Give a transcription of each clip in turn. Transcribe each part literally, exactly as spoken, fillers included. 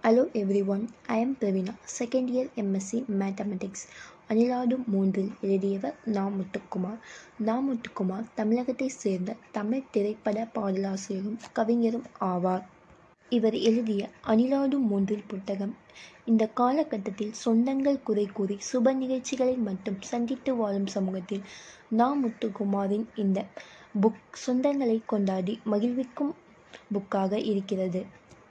Hello everyone, I am PRAVEENA, second year M S C Mathematics. அணிலாடும் மூன்றில் எழுதியவர் நா. முத்துக்குமார். நா. முத்துக்குமார் தமிழகத்தைச் சேர்ந்த தமிழ் திரைப்பட பாடலாசிரியரும் கவிஞரும் ஆவார். இவர் எழுதிய அணிலாடும் மூன்றில் புத்தகம் இந்த காலகட்டத்தில் சொந்தங்கள் குறை கூறி சுப நிகழ்ச்சிகளை மட்டும் சந்தித்து வாழும் சமூகத்தில் நா. முத்துக்குமாரின் இந்த புக் சொந்தங்களை கொண்டாடி மகிழ்விக்கும் புக்காக இருக்கிறது.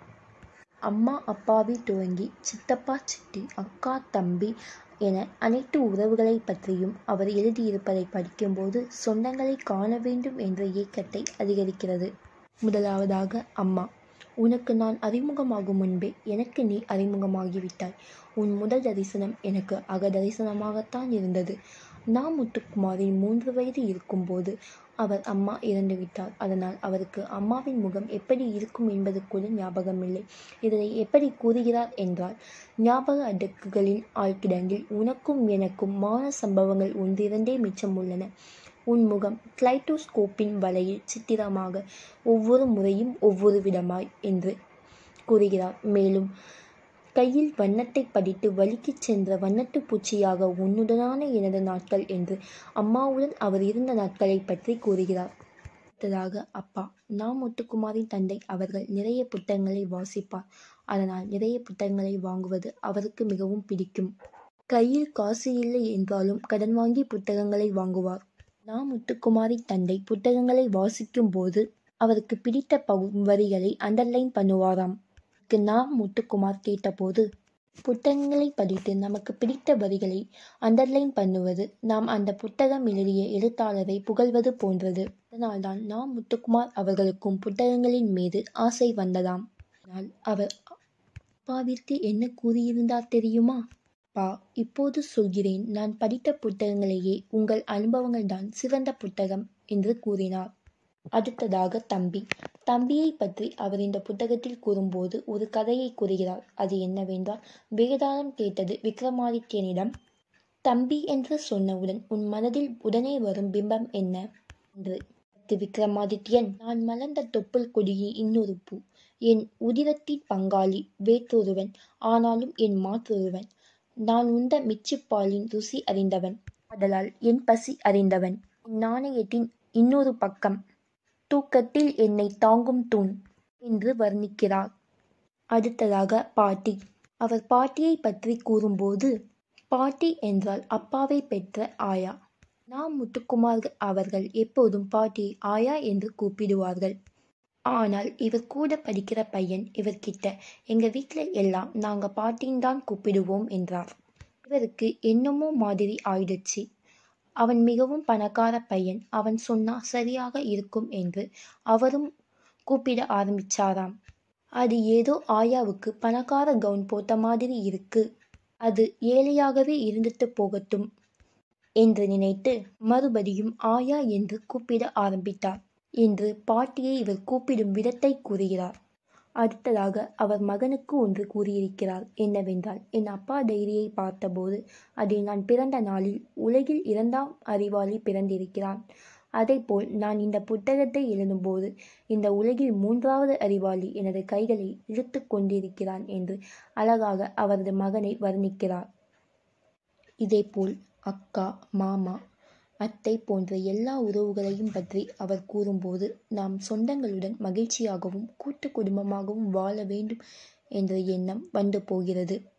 அம்மா அப்பாவில் துவங்கி சித்தப்பா சித்தி அக்கா தம்பி என அனைத்து உறவுகளை பற்றியும் அவர் எழுதியிருப்பதை படிக்கும்போது சொந்தங்களை காண வேண்டும் என்ற ஏக்கத்தை அதிகரிக்கிறது. முதலாவதாக அம்மா. உனக்கு நான் அறிமுகமாகும் முன்பே எனக்கு நீ அறிமுகமாகிவிட்டாய். உன் முதல் தரிசனம் எனக்கு அக தரிசனமாகத்தான் இருந்தது. நா. முத்துக்குமாரின் மூன்று வயது இருக்கும்போது அவர் அம்மா இறந்துவிட்டார். அதனால் அவருக்கு அம்மாவின் முகம் எப்படி இருக்கும் என்பது கூட ஞாபகமில்லை. இதனை எப்படி கூறுகிறார் என்றால், ஞாபக அடுக்குகளின் ஆழ்கிடங்கில் உனக்கும் எனக்கும் மான சம்பவங்கள் ஒன்றிரண்டே மிச்சம் உள்ளன. உன் முகம் கிளைடோஸ்கோப்பின் வலையில் சித்திரமாக ஒவ்வொரு முறையும் ஒவ்வொரு விதமாய் என்று கூறுகிறார். மேலும் கையில் வண்ணத்தை படித்து வலிக்குச் சென்ற வண்ணத்து பூச்சியாக உன்னுடனான எனது நாட்கள் என்று அம்மாவுடன் அவர் இருந்த நாட்களை பற்றி கூறுகிறார். அடுத்ததாக அப்பா. நா. முத்துக்குமாரின் தந்தை அவர்கள் நிறைய புத்தகங்களை வாசிப்பார். அதனால் நிறைய புத்தகங்களை வாங்குவது அவருக்கு மிகவும் பிடிக்கும். கையில் காசு இல்லை என்றாலும் கடன் வாங்கி புத்தகங்களை வாங்குவார். நா. முத்துக்குமாரின் தந்தை புத்தகங்களை வாசிக்கும் போது அவருக்கு பிடித்த பகு வரிகளை அண்டர்லைன் பண்ணுவாராம். நா. முத்துக்குமார் கேட்டபோது, புத்தகங்களை படித்து நமக்கு பிடித்த வரிகளை அண்டர்லைன் பண்ணுவது நாம் அந்த புத்தகம் எழுதிய எழுத்தாளரை புகழ்வது போன்றது. அதனால்தான் நா. முத்துக்குமார் அவர்களுக்கும் புத்தகங்களின் மீது ஆசை வந்ததாம். ஆனால் அவர் அப்பாவிற்கு என்ன கூறியிருந்தார் தெரியுமா? அப்பா, இப்போது சொல்கிறேன், நான் படித்த புத்தகங்களையே உங்கள் அனுபவங்கள் தான் சிறந்த புத்தகம் என்று கூறினார். அடுத்ததாக தம்பி. தம்பியை பற்றி அவர் இந்த புத்தகத்தில் கூறும்போது ஒரு கதையை கூறுகிறார். அது என்னவென்றால், வேதாளம் கேட்டது விக்ரமாதித்யனிடம், தம்பி என்று சொன்னவுடன் உன் மனதில் உடனே வரும் பிம்பம் என்ன என்று. விக்ரமாதித்யன், நான் மலர்ந்த தொப்புள் கொடியின் இன்னொரு பூ, என் உதிரத்தின் பங்காளி வேற்றொருவன், ஆனாலும் என் மாற்றொருவன், நான் உண்ட மிச்சிப்பாலின் ருசி அறிந்தவன், ஆதலால் என் பசி அறிந்தவன், என் நாணயத்தின் இன்னொரு பக்கம், தூக்கத்தில் என்னை தாங்கும் தூண் என்று வர்ணிக்கிறார். அடுத்ததாக பாட்டி. அவர் பாட்டியை பற்றி கூறும்போது, பாட்டி என்றால் அப்பாவை பெற்ற ஆயா. நா. முத்துக்குமார் அவர்கள் எப்போதும் பாட்டியை ஆயா என்று கூப்பிடுவார்கள். ஆனால் இவர் கூட படிக்கிற பையன் இவர்கிட்ட, எங்க வீட்டில் எல்லாம் நாங்க பாட்டின்னு தான் கூப்பிடுவோம் என்றார். இவருக்கு என்னமோ மாதிரி ஆயிடுச்சு. அவன் மிகவும் பணக்கார பையன், அவன் சொன்னா சரியாக இருக்கும் என்று அவரும் கூப்பிட ஆரம்பிச்சாராம். அது ஏதோ ஆயாவுக்கு பணக்கார கவுன் போட்ட மாதிரி இருக்கு, அது ஏழையாகவே இருந்துட்டு போகட்டும் என்று நினைத்து மறுபடியும் ஆயா என்று கூப்பிட ஆரம்பித்தார் என்று பாட்டியை இவர் கூப்பிடும் விதத்தை கூறுகிறார். அடுத்ததாக அவர் மகனுக்கு ஒன்று கூறியிருக்கிறார். என்னவென்றால், என் அப்பா டைரியை பார்த்தபோது அதில் நான் பிறந்த நாளில் உலகில் இரண்டாம் அறிவாளி பிறந்திருக்கிறான். அதேபோல் நான் இந்த புத்தகத்தை எழுதும்போது இந்த உலகில் மூன்றாவது அறிவாளி எனது கைகளை இழுத்து கொண்டிருக்கிறான் என்று அழகாக அவரது மகனை வர்ணிக்கிறார். இதேபோல் அக்கா, மாமா, அத்தை போன்ற எல்லா உறவுகளையும் பற்றி அவர் கூறும்போது, நாம் சொந்தங்களுடன் மகிழ்ச்சியாகவும் கூட்டு குடும்பமாகவும் வாழ வேண்டும் என்ற எண்ணம் வந்து போகிறது.